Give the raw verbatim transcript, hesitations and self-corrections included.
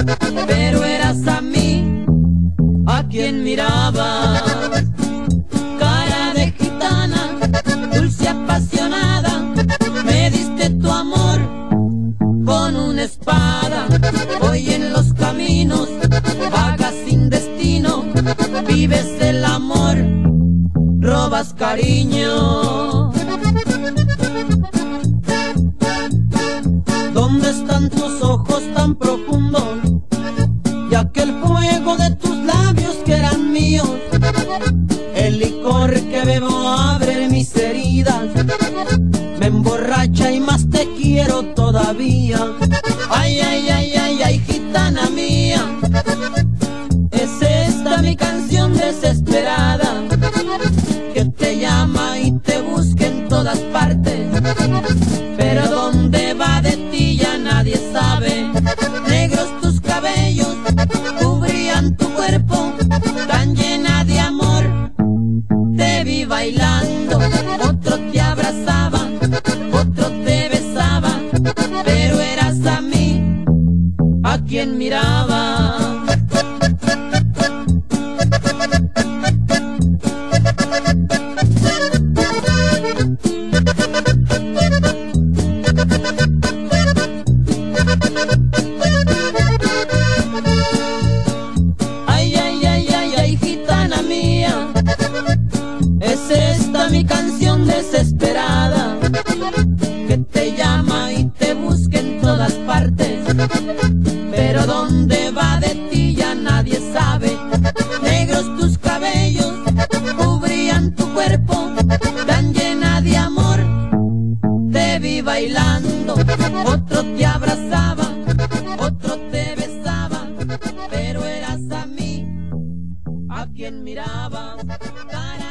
pero eras a mí a quien mirabas. Cara de gitana, dulce apasionada, me diste tu amor con una espada. Hoy en los caminos vagas sin destino, vives el amor, robas cariño. ¿Dónde están tus ojos tan profundos y aquel fuego de tus labios que eran míos? El licor que bebo abre mis heridas, me emborracha y más te quiero todavía. Ay, ay, ay, ay, ay, gitana mía, es esta mi canción desesperada, que te llama y te busca en todas partes, pero dónde va de ti ya nadie sabe. Negros tus cabellos cubrían tu cuerpo, tan llena de amor, te vi bailando. Otro te abrazaba, otro te besaba, pero eras a mí a quien miraba. Ay, ay, ay, ay, ay, gitana mía, es esta mi canción desesperada, que te llama y te busca en todas partes, pero dónde va de ti ya nadie sabe. Negros tus cabellos cubrían tu cuerpo, tan llena de amor, te vi bailando. Otro te abrazaba, otro te besaba, pero eras a mí a quien miraba. Cara